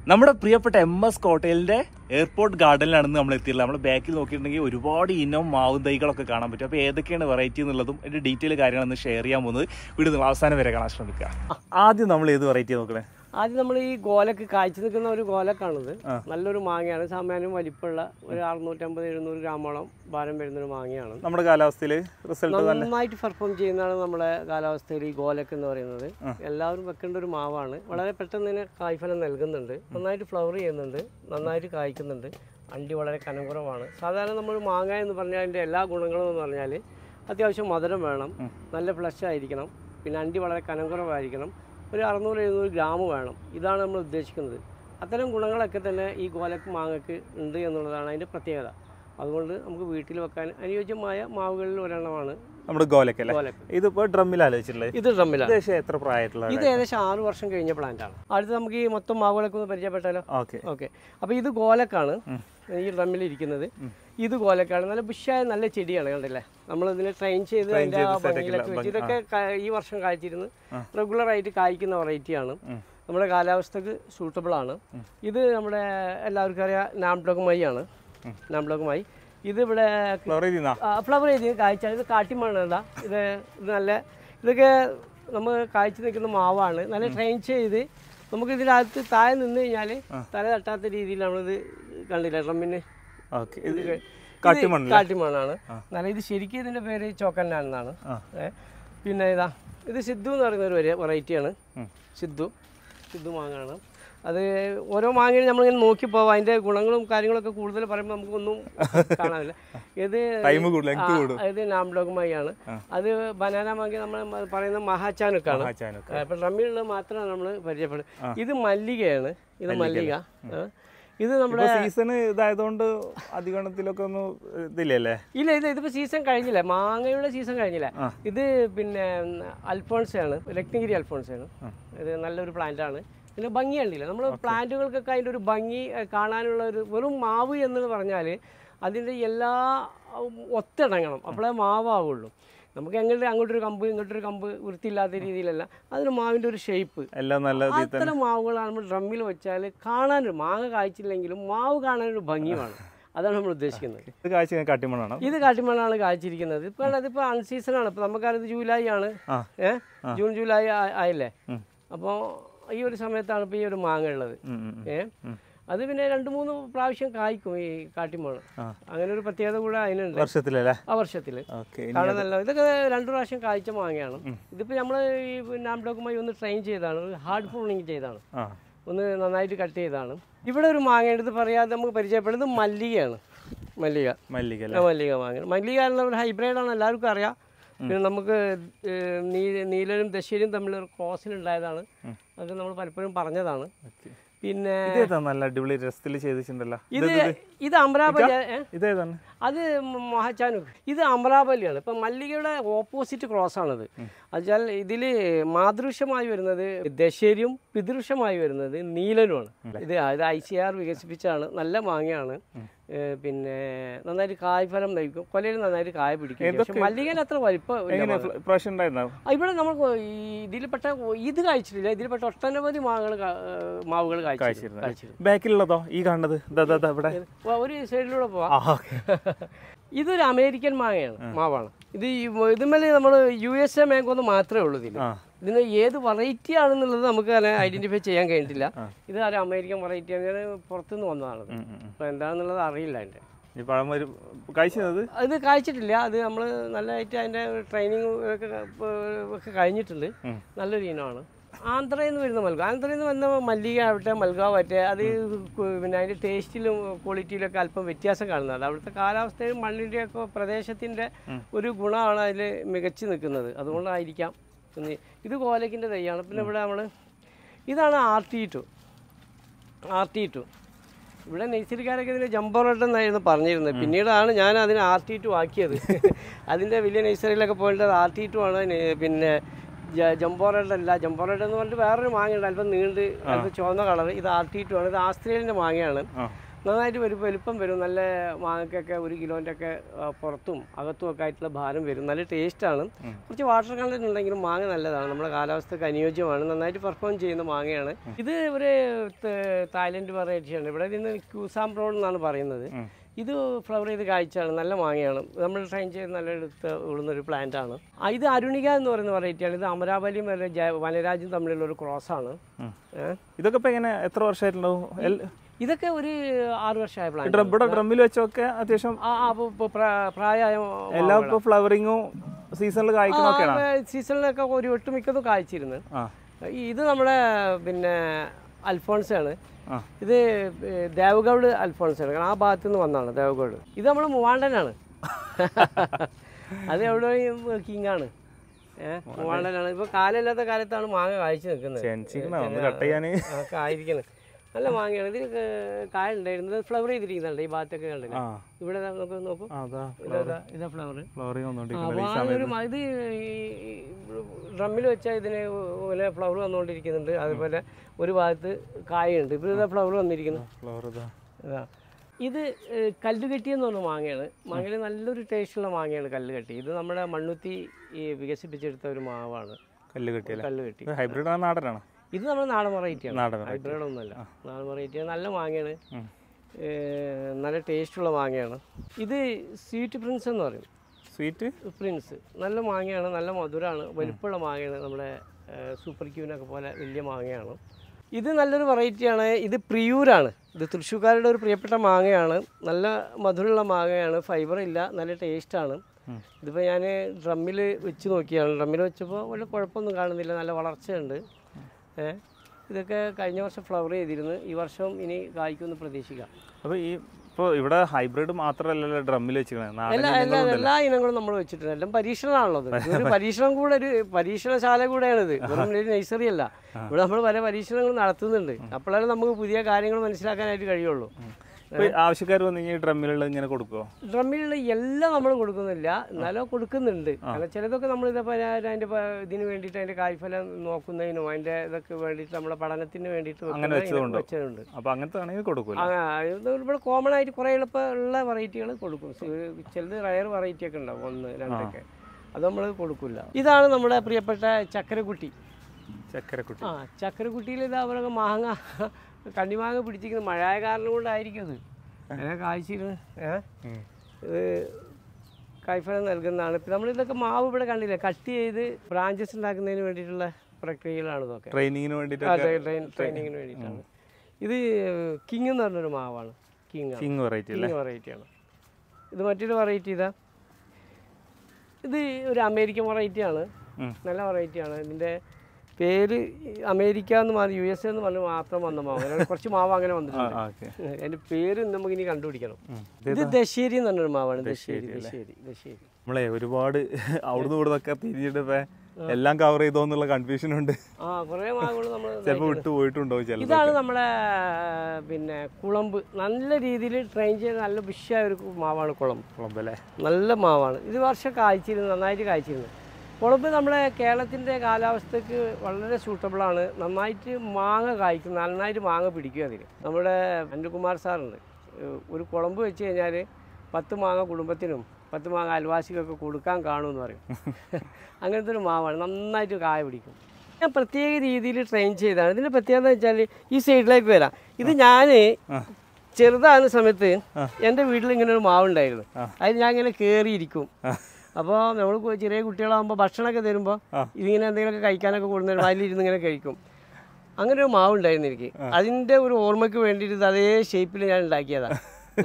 നമ്മുടെ പ്രിയപ്പെട്ട MS കോട്ടയിലിന്റെ airport ഗാർഡനിലാണ് നമ്മൾ എത്തിയിട്ടുള്ളത്. നമ്മൾ ബാക്കിൽ നോക്കിയിട്ടുണ്ടെങ്കിൽ ഒരുപാട് ഇനം മാവും തൈകളൊക്കെ കാണാൻ പറ്റും. അപ്പോൾ ഏതൊക്കെയാണ് വെറൈറ്റി എന്നുള്ളതും അതിന്റെ ഡീറ്റെയിൽ കാര്യങ്ങളൊന്ന് ഷെയർ ചെയ്യാൻ പോകുന്നത് വീഡിയോ നിങ്ങൾ അവസാനം വരെ കാണാൻ ശ്രമിക്കുക. ആദ്യം നമ്മൾ ഏത് വെറൈറ്റി നോക്കണേ? ആദ്യം നമ്മൾ ഈ ഗോലക്ക് കാഴ്ച നിൽക്കുന്ന ഒരു ഗോലക്കാണിത്. നല്ലൊരു മാങ്ങയാണ്. സാമാന്യം വലിപ്പമുള്ള ഒരു 650-700 ഗ്രാമോളം ഭാരം വരുന്നൊരു മാങ്ങയാണ്. നമ്മുടെ കാലാവസ്ഥയിൽ റിസൾട്ട് നന്നായിട്ട് പെർഫോം ചെയ്യുന്നതാണ് നമ്മുടെ കാലാവസ്ഥയിൽ ഈ ഗോലക്ക് എന്ന് പറയുന്നത്. എല്ലാവരും വെക്കേണ്ട ഒരു മാവാണ്. വളരെ പെട്ടെന്ന് തന്നെ കായ്ഫലം നൽകുന്നുണ്ട്. നന്നായിട്ട് ഫ്ലവർ ചെയ്യുന്നുണ്ട്, നന്നായിട്ട് കായ്ക്കുന്നുണ്ട്. അണ്ടി വളരെ കനംകുറവാണ്. സാധാരണ നമ്മൾ മാങ്ങ എന്ന് പറഞ്ഞാൽ അതിൻ്റെ എല്ലാ ഗുണങ്ങളും എന്ന് പറഞ്ഞാൽ അത്യാവശ്യം മധുരം വേണം, നല്ല ഫ്ലഷ് ആയിരിക്കണം, പിന്നെ അണ്ടി വളരെ കനംകുറവായിരിക്കണം, ഒരു 600-700 ഗ്രാം വേണം. ഇതാണ് നമ്മൾ ഉദ്ദേശിക്കുന്നത്. അത്തരം ഗുണങ്ങളൊക്കെ തന്നെ ഈ ഗോലക്ക് മാങ്ങക്ക് ഉണ്ട് എന്നുള്ളതാണ് അതിൻ്റെ പ്രത്യേകത. അതുകൊണ്ട് നമുക്ക് വീട്ടിൽ വെക്കാൻ അനുയോജ്യമായ മാവുകളിൽ ഒരെണ്ണമാണ് നമ്മുടെ ഗോലക്ക്. ഇതിപ്പോൾ ഡ്രമ്മിലാണ് വെച്ചിട്ടുള്ളത്. ഇത് ഡ്രമ്മിലാണ്. എത്ര പ്രായമായിട്ടുള്ള? ഇത് ഏകദേശം 6 വർഷം കഴിഞ്ഞ പ്ലാന്റാണ്. അടുത്ത് നമുക്ക് ഈ മൊത്തം മാവുകളൊക്കെ ഒന്ന് പരിചയപ്പെട്ടാലോ? ഓക്കെ. അപ്പോൾ ഇത് ഗോലക്കാണ് ഈ ഡ്രമ്മിൽ ഇരിക്കുന്നത്. ഇത് ഗോലക്കാണ്. നല്ല ബുഷായ നല്ല ചെടിയാണ്, കണ്ടില്ലേ? നമ്മൾ ഇതിനെ ട്രെയിൻ ചെയ്ത് അതിൻ്റെ ആ ഭംഗിയിലൊക്കെ വെച്ച് ഇതൊക്കെ ഈ വർഷം കായ്ച്ചിരുന്ന് റെഗുലറായിട്ട് കായ്ക്കുന്ന വെറൈറ്റിയാണ്. നമ്മുടെ കാലാവസ്ഥക്ക് സൂട്ടബിൾ ആണ്. ഇത് നമ്മുടെ എല്ലാവർക്കും അറിയാം നാംബ്ലോക്ക് ആണ്. നാംബ്ലോക്ക് മൈ ഇത് ഇവിടെ ഫ്ലവർ ചെയ്ത് കായ്ച്ചാൽ ഇത് കാട്ടിമണ്ണ. ഇത് നല്ല ഇതൊക്കെ നമ്മൾ കായ്ച്ചു നിൽക്കുന്ന മാവാണ്. നല്ല ട്രെയിൻ ചെയ്ത് നമുക്ക് ഇതിനകത്ത് താഴെ നിന്ന് കഴിഞ്ഞാൽ തല തട്ടാത്ത രീതിയിൽ നമ്മളിത് കണ്ടില്ല. ഡ്രമ്മിന് കാട്ടിമണ്ണാണ്. നല്ല ഇത് ശരിക്കും ഇതിൻ്റെ പേര് ചോക്കന്നാണെന്നാണ്. പിന്നെ ഇത് സിദ്ധു എന്ന് പറയുന്ന ഒരു വെറൈറ്റിയാണ്. സിദ്ധു മാങ്ങാണ്. അത് ഓരോ മാങ്ങയും നമ്മളിങ്ങനെ നോക്കി പോവാം. അതിൻ്റെ ഗുണങ്ങളും കാര്യങ്ങളൊക്കെ കൂടുതൽ പറയുമ്പോൾ നമുക്കൊന്നും കാണാനില്ല. ഇത് നാംബ്ലോക്ക് ആണ്. അത് ബനാന മാങ്ങ നമ്മൾ പറയുന്ന മഹാച്ചാനുക്കാണ്. ഇപ്പം ഡ്രമ്മിലുള്ളത് മാത്രമാണ് നമ്മൾ പരിചയപ്പെടുന്നത്. ഇത് മല്ലികയാണ്. ഇത് മല്ലിക. ഇത് നമ്മുടെ സീസൺ ഇതായതുകൊണ്ട് അധികണത്തിലൊക്കെ ഒന്നും ഇതില്ലല്ലേ? ഇല്ല, ഇതിപ്പോൾ സീസൺ കഴിഞ്ഞില്ല. മാങ്ങയുടെ സീസൺ കഴിഞ്ഞില്ല. ഇത് പിന്നെ അൽഫോൺസയാണ്, രത്നഗിരി അൽഫോൺസയാണ്. ഇത് നല്ലൊരു പ്ലാന്റാണ്. പിന്നെ ഭംഗി കണ്ടില്ല. നമ്മൾ പ്ലാന്റുകൾക്കൊക്കെ അതിൻ്റെ ഒരു ഭംഗി കാണാനുള്ള ഒരു വെറും മാവ് എന്ന് പറഞ്ഞാൽ അതിൻ്റെ എല്ലാ ഒത്തിണങ്ങണം, അപ്പോഴേ മാവാവുള്ളൂ. നമുക്ക് എങ്ങനെ അങ്ങോട്ടൊരു കമ്പ് ഇങ്ങോട്ടൊരു കമ്പ് വൃത്തിയില്ലാത്ത രീതിയിലല്ല, അതിന് മാവിൻ്റെ ഒരു ഷേപ്പ് എല്ലാം നല്ല. അത്തരം മാവുകളാണ് നമ്മൾ ഡ്രമ്മിൽ വെച്ചാൽ കാണാനൊരു മാങ്ങ കായ്ച്ചില്ലെങ്കിലും മാവ് കാണാനൊരു ഭംഗിയാണ്. അതാണ് നമ്മൾ ഉദ്ദേശിക്കുന്നത്. ഇത് കാട്ടിമണ്ണാണ് കായ്ച്ചിരിക്കുന്നത്. ഇതിപ്പോൾ അൺസീസണാണ്. ഇപ്പോൾ നമുക്കറിയത് ജൂലൈ ആണ്. ജൂൺ ജൂലൈ ആയില്ലേ? അപ്പോൾ ഈ ഒരു സമയത്താണ് ഇപ്പോൾ ഈ ഒരു മാങ്ങ ഉള്ളത്. അത് പിന്നെ 2-3 പ്രാവശ്യം കായ്ക്കും ഈ കാട്ടിമണ്ണ്. അങ്ങനെ ഒരു പ്രത്യേകത കൂടെ അതിനുണ്ട്. ആ വർഷത്തിൽ കാണാൻ നല്ല. ഇതൊക്കെ 2 പ്രാവശ്യം കായ്ച്ച മാങ്ങയാണ്. ഇതിപ്പോൾ നമ്മൾ ഈ നാംബ്ലോക്കുമായി ഒന്ന് ട്രെയിൻ ചെയ്താണ്, ഹാർഡ് പ്രൂണിങ് ചെയ്താണ്, ഒന്ന് നന്നായിട്ട് കട്ട് ചെയ്താണ്. ഇവിടെ ഒരു മാങ്ങ എടുത്ത് പറയാതെ നമുക്ക് പരിചയപ്പെടുന്നത് മല്ലികയാണ്. മല്ലിക മാങ്ങ. മല്ലിക എന്ന ഒരു ഹൈബ്രിഡാണ്, എല്ലാവർക്കും അറിയാം. പിന്നെ നമുക്ക് നീലനും ദശയിലും തമ്മിലൊരു ക്രോസിലുണ്ടായതാണ്. അത് നമ്മൾ പലപ്പോഴും പറഞ്ഞതാണ്. പിന്നെ നല്ല അടിപൊളി രസത്തിൽ ചെയ്തിട്ടുണ്ടല്ലോ. ഇത് അമരാവലി. അത് മഹാച്ചാനു. ഇത് അമരാവലിയാണ്. ഇപ്പം മല്ലികയുടെ ഓപ്പോസിറ്റ് ക്രോസ് ആണത്. അതുവെച്ചാൽ ഇതിൽ മാതൃവൃക്ഷമായി വരുന്നത് ദശേരിയും പിതൃവൃക്ഷമായി വരുന്നത് നീലനുമാണ്. ഇത് ICR വികസിപ്പിച്ചാണ്. നല്ല മാങ്ങയാണ്. പിന്നെ നന്നായിട്ട് കായ്ഫലം നയിക്കും. കൊലയിൽ നന്നായിട്ട് കായ പിടിക്കും. പക്ഷെ മല്ലികയിൽ അത്ര വലിപ്പം ഇവിടെ നമുക്ക് ഇതിൽപ്പെട്ട ഇത് കഴിച്ചിട്ടില്ല. ഇതിൽപ്പെട്ട ഒട്ടനവധി മാവുകൾ ബാക്കിലുള്ളതോ ഈ കാണുന്നത് ഒരു സൈഡിലൂടെ പോവാം. ഇതൊരു അമേരിക്കൻ മാവാണ്. ഇതുമേലെ നമ്മൾ USA മാങ്കോ എന്ന് മാത്രമേ ഉള്ളൂ. ഇതിന് ഏത് വെറൈറ്റി ആണെന്നുള്ളത് നമുക്ക് ഐഡന്റിഫൈ ചെയ്യാൻ കഴിഞ്ഞിട്ടില്ല. ഇത് ഒരു അമേരിക്കൻ വെറൈറ്റിയാണ്. പുറത്തുനിന്ന് വന്നതാണ്. അപ്പോൾ എന്താണെന്നുള്ളത് അറിയില്ല. അതിൻ്റെ ഇത് കായ്ച്ചിട്ടില്ല. അത് നമ്മൾ നല്ലതായിട്ട് അതിൻ്റെ ട്രെയിനിങ് ഒക്കെ കഴിഞ്ഞിട്ടുണ്ട്. നല്ലൊരു ഇനമാണ്. ആന്ധ്രയിൽ നിന്ന് വരുന്ന മൽഗ. ആന്ധ്രയിൽ നിന്ന് വന്ന മല്ലിക ആവട്ടെ മൽഗാവട്ടെ അത് പിന്നെ അതിൻ്റെ ടേസ്റ്റിലും ക്വാളിറ്റിയിലൊക്കെ അല്പം വ്യത്യാസം കാണുന്നത്. അവിടുത്തെ കാലാവസ്ഥയും മണ്ണിൻ്റെയൊക്കെ പ്രദേശത്തിൻ്റെ ഒരു ഗുണമാണ് അതിൽ മികച്ചു നിൽക്കുന്നത്. അതുകൊണ്ടായിരിക്കാം. ഇത് കോലക്കിൻ്റെ തൈയാണ്. പിന്നെ ഇവിടെ ഇതാണ് RT2. ഇവിടെ നഴ്സറിക്കാരൊക്കെ ഇതിന് ജംബോ റെഡ് എന്നായിരുന്നു പറഞ്ഞിരുന്നത്. പിന്നീടാണ് ഞാൻ അതിന് RT2 ആക്കിയത്. അതിൻ്റെ വലിയ നഴ്സറിയിലൊക്കെ പോയിട്ട് RT2 ആണ്. പിന്നെ ജംബോ റെഡ് അല്ല. ജംബോ റെഡ് എന്ന് പറഞ്ഞിട്ട് വേറൊരു മാങ്ങയുണ്ട്, അല്പം നീണ്ട്, അല്പം ചുവന്ന കളർ. ഇത് RT2 ആണ്. ഇത് ആസ്ട്രേലിയൻ്റെ മാങ്ങയാണ്. നന്നായിട്ട് വലുപ്പം വരും. നല്ല മാങ്ങക്കൊക്കെ 1 കിലോൻ്റെ ഒക്കെ പുറത്തും അകത്തും ഒക്കെ ആയിട്ടുള്ള ഭാരം വരും. നല്ല ടേസ്റ്റാണ്. കുറച്ച് വാട്ടർ കണ്ടന്റ് ഉണ്ടെങ്കിലും മാങ്ങ നല്ലതാണ്, നമ്മുടെ കാലാവസ്ഥക്ക് അനുയോജ്യമാണ്, നന്നായിട്ട് പെർഫോം ചെയ്യുന്ന മാങ്ങയാണ്. ഇത് ഒരു തായ്ലൻഡ് വെറൈറ്റിയാണ്. ഇവിടെ നിന്ന് ക്യൂസാം ബ്രോൺ എന്നാണ് പറയുന്നത്. ഇത് ഫ്ലവർ ചെയ്ത് കാഴ്ചയാണ്, നല്ല മാങ്ങയാണ്. നമ്മൾ ട്രെയിൻ ചെയ്ത് നല്ല എടുത്ത് ഉള്ളുന്നൊരു പ്ലാന്റ് ആണ്. ഇത് അരുണിക എന്ന് പറയുന്ന വെറൈറ്റിയാണ്. ഇത് അമരാവലിയും വനരാജും തമ്മിലുള്ള ഒരു ക്രോസാണ്. ഇതൊക്കെ ഇപ്പൊ എങ്ങനെ എത്ര വർഷമായിട്ടുണ്ടാവും? ഇതൊക്കെ ഒരു 6 വർഷമായ പ്ലാന്റ്. ഇവിടെ ഡ്രമ്മിൽ വെച്ചൊക്കെ അത്യാവശ്യം പ്രായമായ എല്ലാ ഫ്ലവറിങ്ങും സീസണിൽ കായ്ക്കുന്നൊക്കെയാണ്. സീസണിലൊക്കെ ഒരു ഒട്ടുമിക്കതും കായ്ച്ചിരുന്നു. ഇത് നമ്മുടെ പിന്നെ അൽഫോൺസാണ്. ഇത് ദേവഗൗഡ് അൽഫോൺസാണ്. കാരണം ആ ഭാഗത്തു നിന്ന് വന്നതാണ് ദേവഗൗഡ്. ഇത് നമ്മൾ മൂവാണ്ടനാണ്. അത് എവിടെയും കിങ്ങാണ്. മൂവാണ്ടനാണ്. ഇപ്പൊ കാലമില്ലാത്ത കാലത്താണ് മാങ്ങ കായ്ച്ചു നിൽക്കുന്നത്. ആയിരിക്കുന്നത് നല്ല മാങ്ങയാണ്. ഇതിൽ കായ ഉണ്ടായിരുന്നത് ഫ്ലവർ ചെയ്തിരിക്കുന്നുണ്ട്. ഈ ഭാഗത്തൊക്കെ കണ്ടില്ല, ഇവിടെ നോക്കും, ഇതാ ഫ്ലവർ. ഇത് ഡ്രമ്മിൽ വെച്ചാൽ ഇതിന് പോലെ ഫ്ലവർ വന്നുകൊണ്ടിരിക്കുന്നുണ്ട്. അതുപോലെ ഒരു ഭാഗത്ത് കായുണ്ട്. ഇപ്പോൾ ഇതാ ഫ്ലവർ വന്നിരിക്കുന്നു. ഇത് കല്ലുകെട്ടി എന്ന് പറഞ്ഞ മാങ്ങയാണ്. മാങ്ങയിൽ നല്ലൊരു ടേസ്റ്റുള്ള മാങ്ങയാണ് കല്ലുകെട്ടി. ഇത് നമ്മുടെ മണ്ണുത്തി വികസിപ്പിച്ചെടുത്ത ഒരു മാവാണ് കല്ലുകെട്ടി. ഹൈബ്രിഡ് നാടനാണ്. ഇത് നമ്മുടെ നാടൻ വെറൈറ്റിയാണ്, ഹൈബ്രിഡ് ഒന്നുമല്ല. നാടൻ വെറൈറ്റിയാണ്. നല്ല മാങ്ങയാണ്, നല്ല ടേസ്റ്റുള്ള മാങ്ങയാണ്. ഇത് സ്വീറ്റ് പ്രിൻസ് എന്ന് പറയും. സ്വീറ്റ് പ്രിൻസ് നല്ല മാങ്ങയാണ്, നല്ല മധുരമാണ്, വലിപ്പമുള്ള മാങ്ങയാണ്. നമ്മുടെ സൂപ്പർ ക്യൂനൊക്കെ പോലെ വലിയ മാങ്ങയാണ്. ഇത് നല്ലൊരു വെറൈറ്റിയാണ്. ഇത് പ്രിയൂരാണ്. ഇത് തൃശ്ശൂർക്കാരുടെ ഒരു പ്രിയപ്പെട്ട മാങ്ങയാണ്. നല്ല മധുരമുള്ള മാങ്ങയാണ്, ഫൈബർ ഇല്ല, നല്ല ടേസ്റ്റാണ്. ഇതിപ്പോൾ ഞാൻ ഡ്രമ്മിൽ വെച്ച് നോക്കിയാണ്. ഡ്രമ്മിൽ വെച്ചപ്പോൾ വലിയ കുഴപ്പമൊന്നും കാണുന്നില്ല, നല്ല വളർച്ചയുണ്ട്. ഇതൊക്കെ കഴിഞ്ഞ വർഷം ഫ്ലവർ ചെയ്തിരുന്നു. ഈ വർഷം ഇനി കായ്ക്കുമെന്ന് പ്രതീക്ഷിക്കാം. അപ്പോൾ ഇപ്പോൾ ഇവിടെ ഹൈബ്രിഡ് മാത്രമല്ലല്ലോ ഡ്രമ്മിൽ വെച്ചിരിക്കുന്നത്, എല്ലാ ഇനങ്ങളും നമ്മൾ വെച്ചിട്ടുണ്ട്. എല്ലാം പരീക്ഷണമാണുള്ളത്. ഒരു പരീക്ഷണം കൂടെ, ഒരു പരീക്ഷണശാല കൂടെയാണിത്, വെറും ഒരു നഴ്സറി അല്ല. ഇവിടെ നമ്മൾ പല പരീക്ഷണങ്ങൾ നടത്തുന്നുണ്ട്. അപ്പോഴാണ് നമുക്ക് പുതിയ കാര്യങ്ങൾ മനസ്സിലാക്കാനായിട്ട് കഴിയുള്ളൂ. ആവശ്യക്കാർ വന്നു കഴിഞ്ഞാൽ ഡ്രമ്മിലുള്ള ഇങ്ങനെ കൊടുക്കുമോ? ഡ്രമ്മിലുള്ള എല്ലാം നമ്മൾ കൊടുക്കുന്നില്ല, എന്നാലും കൊടുക്കുന്നുണ്ട്. കാരണം ചിലതൊക്കെ നമ്മൾ ഇതേപോലെ അതിൻ്റെ ഇതിന് വേണ്ടിയിട്ട്, അതിൻ്റെ കായ്ഫലം നോക്കുന്നതിനും അതിൻ്റെ ഇതൊക്കെ വേണ്ടിയിട്ട്, നമ്മുടെ പഠനത്തിന് വേണ്ടിയിട്ട് വെച്ചതുണ്ട്. ഇവിടെ കോമൺ ആയിട്ട് കുറേ എളുപ്പമുള്ള വെറൈറ്റികൾ കൊടുക്കും. ചിലത് റയർ വെറൈറ്റി ഒക്കെ ഉണ്ടാവും, 1, 2 ഒക്കെ. അത് നമ്മൾ കൊടുക്കില്ല. ഇതാണ് നമ്മുടെ പ്രിയപ്പെട്ട ചക്കരക്കുട്ടി. ചക്കരക്കുട്ടിയിൽ ഇത് അവരൊക്കെ മാങ്ങ കണ്ണിമാങ്ങ പിടിച്ചിരിക്കുന്നത് മഴയായ കാരണം കൊണ്ടായിരിക്കും. ഇത് അങ്ങനെ കായ്ച്ചിരുന്നു. ഇത് കായ്ഫലം നൽകുന്നതാണ്. ഇപ്പം നമ്മളിതൊക്കെ മാവ് ഇവിടെ കണ്ടില്ല, കട്ട് ചെയ്ത് ബ്രാഞ്ചസ് ഉണ്ടാക്കുന്നതിന് വേണ്ടിയിട്ടുള്ള പ്രക്രിയകളാണ് ഇതൊക്കെ. ട്രെയിനിങ്ങിന് വേണ്ടിയിട്ടാണ്. ഇത് കിങ് എന്ന് പറഞ്ഞൊരു മാവാണ്. കിങ് വെറൈറ്റിയാണ്. ഇത് മറ്റൊരു വെറൈറ്റി ഇതാ. ഇത് ഒരു അമേരിക്കൻ വെറൈറ്റിയാണ്, നല്ല വെറൈറ്റിയാണ്. ഇതിൻ്റെ പേര് അമേരിക്ക എന്ന് മാറി US എന്ന് പറഞ്ഞ് മാത്രം വന്ന മാവ്. കുറച്ച് മാവ് അങ്ങനെ വന്നിട്ടുണ്ട്. അതിൻ്റെ പേര് നമുക്കിനി കണ്ടുപിടിക്കണം. ഇത് ദശേരി എന്ന് പറഞ്ഞൊരു മാവാണ്. ദശേരി നമ്മളെ ഒരുപാട് അവിടുന്ന് ഇവിടുന്നൊക്കെ തിരിഞ്ഞിട്ട് എല്ലാം കവർ ചെയ്തോന്നുള്ള കൺഫ്യൂഷൻ ഉണ്ട്. കുറേ മാവുകൾ നമ്മൾ ചിലപ്പോൾ വിട്ടു പോയിട്ടുണ്ടോ? ഇതാണ് നമ്മുടെ പിന്നെ കുളമ്പ്. നല്ല രീതിയിൽ ട്രെയിൻ ചെയ്ത് നല്ല ബുഷായ ഒരു മാവാണ് കുളമ്പ് അല്ലേ. നല്ല മാവാണ്. ഇത് വർഷം കായ്ച്ചിരുന്നു, നന്നായിട്ട് കായ്ച്ചിരുന്നു. കുളമ്പ് നമ്മുടെ കേരളത്തിൻ്റെ കാലാവസ്ഥയ്ക്ക് വളരെ സൂട്ടബിളാണ്. നന്നായിട്ട് മാങ്ങ കായ്ക്കും, നന്നായിട്ട് മാങ്ങ പിടിക്കും. അതിന് നമ്മുടെ അനിൽകുമാർ സാറുണ്ട്. ഒരു കുളമ്പ് വെച്ച് കഴിഞ്ഞാൽ 10 മാങ്ങ കുടുംബത്തിനും 10 മാങ്ങ അയൽവാസികൾക്ക് കൊടുക്കാൻ കാണുമെന്ന് പറയും. അങ്ങനത്തെ ഒരു മാവാണ്, നന്നായിട്ട് കായ പിടിക്കും. ഞാൻ പ്രത്യേക രീതിയിൽ ട്രെയിൻ ചെയ്തതാണ്. ഇതിൻ്റെ പ്രത്യേകത എന്ന് വെച്ചാൽ ഈ സൈഡിലേക്ക് വരാം. ഇത് ഞാൻ ചെറുതാകുന്ന സമയത്ത് എൻ്റെ വീട്ടിൽ ഇങ്ങനെ ഒരു മാവുണ്ടായിരുന്നു. അതിൽ ഞാൻ ഇങ്ങനെ കയറിയിരിക്കും. അപ്പോൾ നമ്മൾ ചെറിയ കുട്ടികളാകുമ്പോൾ ഭക്ഷണമൊക്കെ തരുമ്പോൾ ഇതിങ്ങനെ എന്തെങ്കിലുമൊക്കെ കഴിക്കാനൊക്കെ കൊടുത്തിരുമ്പോൾ അതിലിരുന്ന് ഇങ്ങനെ കഴിക്കും. അങ്ങനെ ഒരു മാവ് ഉണ്ടായിരുന്നു എനിക്ക്. അതിൻ്റെ ഒരു ഓർമ്മയ്ക്ക് വേണ്ടിയിട്ട് അതേ ഷേപ്പിൽ ഞാൻ ഉണ്ടാക്കിയതാണ്.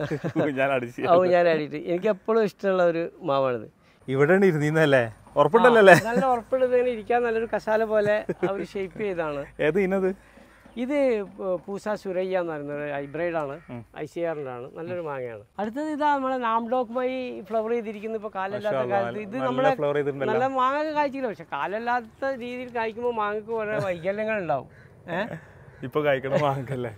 ഞാൻ അടിയിട്ട് എനിക്ക് എപ്പോഴും ഇഷ്ടമുള്ള ഒരു മാവാണിത്. ഇവിടെ ഇരുന്നല്ലേ? ഉറപ്പുണ്ടല്ലേ? നല്ല ഉറപ്പുള്ളത്, ഇങ്ങനെ ഇരിക്കാൻ നല്ലൊരു കസാല പോലെ അവർ ഷേപ്പ് ചെയ്താണ്. ഇത് പൂസ സുരയ്യ എന്ന് പറയുന്നത് ഹൈബ്രിഡാണ്, ICRൻ്റെ ആണ്. നല്ലൊരു മാങ്ങയാണ്. അടുത്തത് ഇതാ നമ്മളെ നാംഡോക്മായി ഫ്ലവർ ചെയ്തിരിക്കുന്നു. ഇപ്പോൾ കാലല്ലാത്ത കാലത്ത് ഇത് നമ്മളെ നല്ല മാങ്ങ കായ്ച്ചില്ല, പക്ഷെ കാലല്ലാത്ത രീതിയിൽ കായ്ക്കുമ്പോൾ മാങ്ങക്ക് കുറേ വൈകല്യങ്ങൾ ഉണ്ടാവും. ഇപ്പൊ കഴിക്കണ മാങ്ങല്ലേ,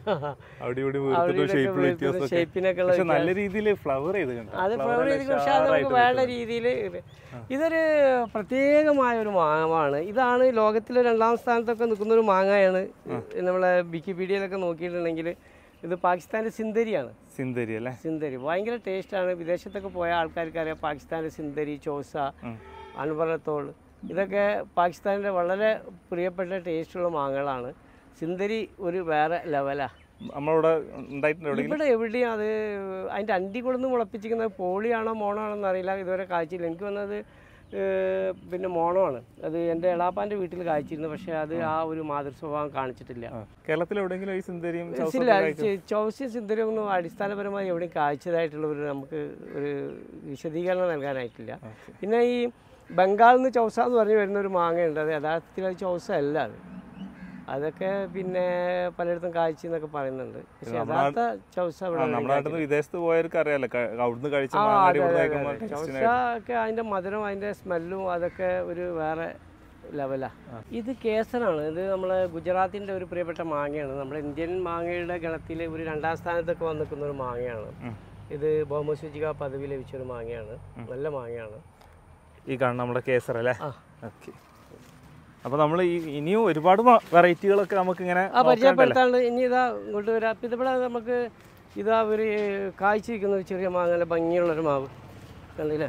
നല്ല രീതിയിൽ ഫ്ലവർ ചെയ്ത് അത് ഫ്ലവർ ചെയ്ത്, പക്ഷെ അത് നമുക്ക് വേണ്ട രീതിയിൽ. ഇതൊരു പ്രത്യേകമായ ഒരു മാങ്ങമാണ്. ഇതാണ് ലോകത്തിലെ 2ാം സ്ഥാനത്തൊക്കെ നിൽക്കുന്ന ഒരു മാങ്ങയാണ്. നമ്മളെ വിക്കിപീഡിയയിലൊക്കെ നോക്കിയിട്ടുണ്ടെങ്കിൽ ഇത് പാകിസ്ഥാൻ്റെ സിന്ദരിയാണ്. സിന്ദരി അല്ലേ? സിന്ദരി ഭയങ്കര ടേസ്റ്റാണ്. വിദേശത്തൊക്കെ പോയ ആൾക്കാർക്ക് അറിയാം പാകിസ്ഥാൻ്റെ സിന്ദരി, ചോസ, അൻവറത്തോൾ, ഇതൊക്കെ പാകിസ്ഥാനിലെ വളരെ പ്രിയപ്പെട്ട ടേസ്റ്റുള്ള മാങ്ങകളാണ്. സിന്ദരി ഒരു വേറെ ലെവലാണ്. നമ്മളിവിടെ ഇവിടെ എവിടെയും അത് അതിൻ്റെ അണ്ടി കൊണ്ടൊന്ന് മുളപ്പിച്ചിരിക്കുന്നത് പോളിയാണോ മോണോ ആണോ എന്നറിയില്ല, ഇതുവരെ കാഴ്ചയില്ല. എനിക്ക് വന്നത് പിന്നെ മോണമാണ്. അത് എൻ്റെ എളാപ്പാൻ്റെ വീട്ടിൽ കാഴ്ചയിരുന്നു, പക്ഷേ അത് ആ ഒരു മാതൃസ്വഭാവം കാണിച്ചിട്ടില്ല. കേരളത്തിൽ എവിടെയെങ്കിലും ഈ സിന്ദരിയും ചൗസ്യ സിന്ദരിയും ഒന്നും അടിസ്ഥാനപരമായി എവിടെയും കാഴ്ചതായിട്ടുള്ള ഒരു നമുക്ക് ഒരു വിശദീകരണം നൽകാനായിട്ടില്ല. പിന്നെ ഈ ബംഗാളിൽ നിന്ന് ചൗസ എന്ന് പറഞ്ഞ് വരുന്ന ഒരു മാങ്ങയുണ്ട്. അത് യഥാർത്ഥത്തിൽ അത് ചൗസ അല്ല. അതൊക്കെ പിന്നെ പലയിടത്തും കാഴ്ച എന്നൊക്കെ പറയുന്നുണ്ട്. പക്ഷെ യഥാർത്ഥ ചൗസ വിദേശത്ത് പോയവർക്ക് അറിയാലോ, ചൗസ ഒക്കെ അതിൻ്റെ മധുരം, അതിൻ്റെ സ്മെല്ലും അതൊക്കെ ഒരു വേറെ ലെവലാണ്. ഇത് കേസറാണ്. ഇത് നമ്മളെ ഗുജറാത്തിൻ്റെ ഒരു പ്രിയപ്പെട്ട മാങ്ങയാണ്. നമ്മുടെ ഇന്ത്യൻ മാങ്ങയുടെ ഗണത്തിൽ ഒരു 2ാം സ്ഥാനത്തൊക്കെ വന്നിരിക്കുന്ന ഒരു മാങ്ങയാണ്. ഇത് ഭൗമസൂചിക പദവി ലഭിച്ചൊരു മാങ്ങയാണ്. നല്ല മാങ്ങയാണ് ഈ കാണുന്ന നമ്മുടെ കേസർ അല്ലേ? ഓക്കെ. അപ്പോൾ നമ്മൾ ഇനിയും ഒരുപാട് വെറൈറ്റികളൊക്കെ നമുക്ക് ഇങ്ങനെ പരിചയപ്പെടുത്താണ്ട് ഇനി ഇതാ ഇങ്ങോട്ട് വരാം. അപ്പം ഇതിവിടെ നമുക്ക് ഇതാ ഒരു കാഴ്ചയിരിക്കുന്ന ഒരു ചെറിയ മാങ്ങ, നല്ല ഭംഗിയുള്ളൊരു മാവ് കണ്ടില്ലേ?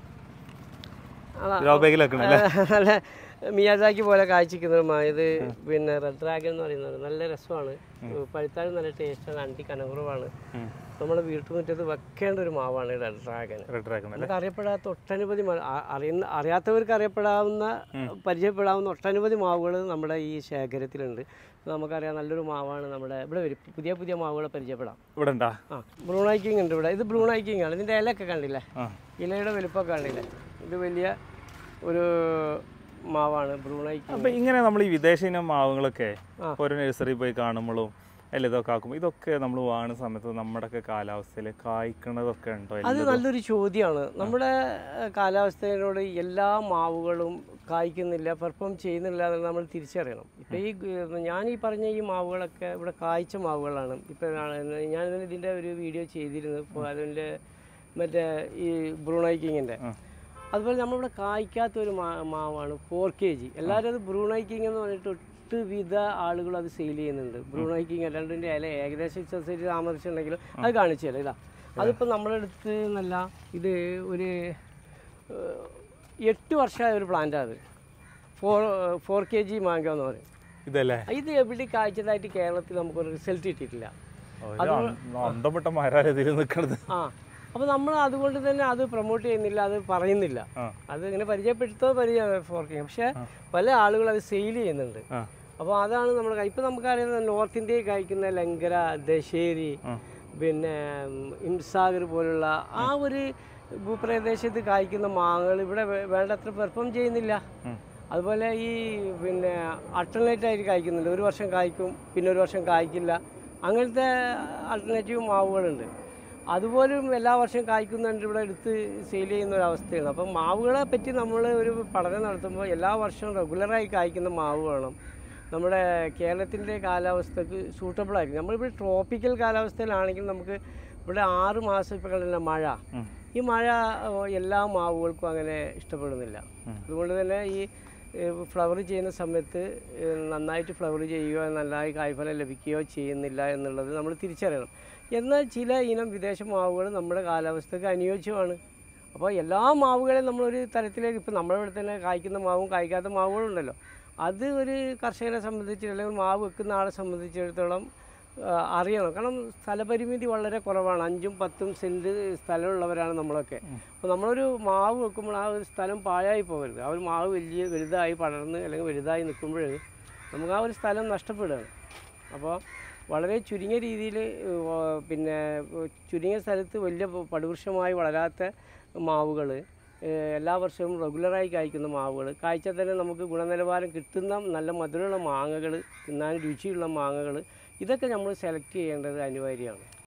നല്ല മിയാസാക്കി പോലെ കാഴ്ചയ്ക്കുന്നൊരു മാവ്. ഇത് പിന്നെ റെഡ് ഡ്രാഗൺ എന്ന് പറയുന്നത് നല്ല രസമാണ്. പഴുത്താലും നല്ല ടേസ്റ്റാണ്. അണ്ടി കനകുറവാണ്. നമ്മുടെ വീട്ടുമുറ്റത്ത് വെക്കേണ്ട ഒരു മാവാണ് റെഡ് ഡ്രാഗൺ. നമുക്ക് അറിയപ്പെടാത്ത ഒട്ടനവധി അറിയാത്തവർക്ക് അറിയപ്പെടാവുന്ന പരിചയപ്പെടാവുന്ന ഒട്ടനവധി മാവുകൾ നമ്മുടെ ഈ ശേഖരത്തിലുണ്ട്. നമുക്കറിയാം നല്ലൊരു മാവാണ്. നമ്മുടെ ഇവിടെ വരും പുതിയ പുതിയ മാവുകളെ പരിചയപ്പെടാം. ഇവിടെ ബ്രൂണൈ കിങ് ഉണ്ട് ഇവിടെ. ഇത് ബ്രൂണൈ കിങ് ആണ്. ഇതിൻ്റെ ഇലയൊക്കെ കണ്ടില്ലേ? ഇലയുടെ വലുപ്പമൊക്കെ കണ്ടില്ലേ? ഇത് വലിയ ഒരു മാവാണ് ബ്രൂണൈ കിങ്. അപ്പം ഇങ്ങനെ നമ്മൾ ഈ വിദേശ ഇനം മാവുകളൊക്കെ ഒരു നഴ്സറി പോയി കാണുമ്പോഴും അല്ല ഇതൊക്കെ ആക്കുമ്പോൾ ഇതൊക്കെ നമ്മൾ വാങ്ങുന്ന സമയത്ത് നമ്മുടെയൊക്കെ കാലാവസ്ഥയിൽ കായ്ക്കണതൊക്കെ ഉണ്ടോ? അത് നല്ലൊരു ചോദ്യമാണ്. നമ്മുടെ കാലാവസ്ഥയോട് എല്ലാ മാവുകളും കായ്ക്കുന്നില്ല, പെർഫോം ചെയ്യുന്നില്ല എന്ന് നമ്മൾ തിരിച്ചറിയണം. ഇപ്പം ഞാൻ ഈ പറഞ്ഞ ഈ മാവുകളൊക്കെ ഇവിടെ കായ്ച്ച മാവുകളാണ്. ഇപ്പം ഞാൻ ഇതിൻ്റെ ഒരു വീഡിയോ ചെയ്തിരുന്നു. ഇപ്പോൾ അതിൻ്റെ മറ്റേ ഈ ബ്രൂണൈ കിങ്ങിൻ്റെ. അതുപോലെ നമ്മളിവിടെ കായ്ക്കാത്തൊരു മാവാണ് 4kg. എല്ലാവരും അത് ബ്രൂണൈ കിങ് എന്ന് പറഞ്ഞിട്ട് വിധ ആളുകൾ അത് സെയിൽ ചെയ്യുന്നുണ്ട്. ബ്രൂണൈ കിങ് രണ്ടിൻ്റെ ഇല ഏകദേശം സൊസൈറ്റി താമസിച്ചിട്ടുണ്ടെങ്കിലും അത് കാണിച്ചു തരാം. ഇതാ അതിപ്പോൾ നമ്മുടെ അടുത്ത് എന്നല്ല, ഇത് ഒരു 8 വർഷമായ ഒരു പ്ലാന്റാണ്. അത് 4kg മാങ്ക എന്ന് പറയും. ഇതല്ലേ? ഇത് എവിടെ കാഴ്ചതായിട്ട് കേരളത്തിൽ നമുക്കൊരു റിസൾട്ട് കിട്ടിയിട്ടില്ല. അപ്പോൾ നമ്മൾ അതുകൊണ്ട് തന്നെ അത് പ്രൊമോട്ട് ചെയ്യുന്നില്ല, അത് പറയുന്നില്ല. അത് ഇങ്ങനെ പരിചയപ്പെടുത്തോ ഫോർക്കിങ്. പക്ഷേ പല ആളുകൾ അത് സെയിൽ ചെയ്യുന്നുണ്ട്. അപ്പോൾ അതാണ് നമ്മൾ ഇപ്പം നമുക്കറിയുന്നത് നോർത്ത് ഇന്ത്യയിൽ കഴിക്കുന്ന ലങ്കര, ദശേരി, പിന്നെ ഇംസാഗർ പോലുള്ള ആ ഒരു ഭൂപ്രദേശത്ത് കായ്ക്കുന്ന മാങ്ങകൾ ഇവിടെ വേണ്ടത്ര പെർഫോം ചെയ്യുന്നില്ല. അതുപോലെ ഈ പിന്നെ അൾട്ടർനേറ്റ് ആയിട്ട് കായ്ക്കുന്നുണ്ട്. ഒരു വർഷം കായ്ക്കും, പിന്നെ ഒരു വർഷം കായ്ക്കില്ല. അങ്ങനത്തെ ആൾട്ടർനേറ്റീവ് മാവുകളുണ്ട്. അതുപോലും എല്ലാ വർഷവും കായ്ക്കുന്നുണ്ട് ഇവിടെ എടുത്ത് സെയിൽ ചെയ്യുന്ന ഒരു അവസ്ഥയാണ്. അപ്പം മാവുകളെ പറ്റി നമ്മൾ ഒരു പഠനം നടത്തുമ്പോൾ എല്ലാ വർഷവും റെഗുലറായി കായ്ക്കുന്ന മാവ് വേണം. നമ്മുടെ കേരളത്തിൻ്റെ കാലാവസ്ഥക്ക് സൂട്ടബിളായിരിക്കും. നമ്മളിവിടെ ട്രോപ്പിക്കൽ കാലാവസ്ഥയിലാണെങ്കിൽ നമുക്ക് ഇവിടെ 6 മാസം ഇപ്പോൾ കണ്ടില്ല മഴ. ഈ മഴ എല്ലാ മാവുകൾക്കും അങ്ങനെ ഇഷ്ടപ്പെടുന്നില്ല. അതുകൊണ്ട് തന്നെ ഈ ഫ്ലവർ ചെയ്യുന്ന സമയത്ത് നന്നായിട്ട് ഫ്ലവർ ചെയ്യുകയോ നന്നായി കായ്ഫലം ലഭിക്കുകയോ ചെയ്യുന്നില്ല എന്നുള്ളത് നമ്മൾ തിരിച്ചറിയണം. എന്നാൽ ചില ഇനം വിദേശ മാവുകൾ നമ്മുടെ കാലാവസ്ഥയ്ക്ക് അനുയോജ്യമാണ്. അപ്പോൾ എല്ലാ മാവുകളെയും നമ്മളൊരു തരത്തിലേക്ക് ഇപ്പോൾ നമ്മളിവിടെ തന്നെ കായ്ക്കുന്ന മാവും കായ്ക്കാത്ത മാവുകളും ഉണ്ടല്ലോ. അത് ഒരു കർഷകനെ സംബന്ധിച്ച് അല്ലെങ്കിൽ മാവ് വെക്കുന്ന ആളെ സംബന്ധിച്ചിടത്തോളം അറിയണം. കാരണം സ്ഥലപരിമിതി വളരെ കുറവാണ്. 5-10 സെൻറ്റ് സ്ഥലമുള്ളവരാണ് നമ്മളൊക്കെ. അപ്പോൾ നമ്മളൊരു മാവ് വെക്കുമ്പോൾ ആ ഒരു സ്ഥലം പാഴായി പോകരുത്. ആ ഒരു മാവ് വലുതായി പടർന്ന് അല്ലെങ്കിൽ വലുതായി നിൽക്കുമ്പോൾ നമുക്ക് ആ ഒരു സ്ഥലം നഷ്ടപ്പെടുകയാണ്. അപ്പോൾ വളരെ ചുരുങ്ങിയ രീതിയിൽ പിന്നെ ചുരുങ്ങിയ സ്ഥലത്ത് വലിയ പടുവൃക്ഷമായി വളരാത്ത മാവുകൾ, എല്ലാ വർഷവും റെഗുലറായി കായ്ക്കുന്ന മാവുകൾ, കായ്ച്ചാൽ തന്നെ നമുക്ക് ഗുണനിലവാരം കിട്ടുന്ന നല്ല മധുരമുള്ള മാങ്ങകൾ, തിന്നാൻ രുചിയുള്ള മാങ്ങകൾ, ഇതൊക്കെ നമ്മൾ സെലക്ട് ചെയ്യേണ്ടത് അനിവാര്യമാണ്.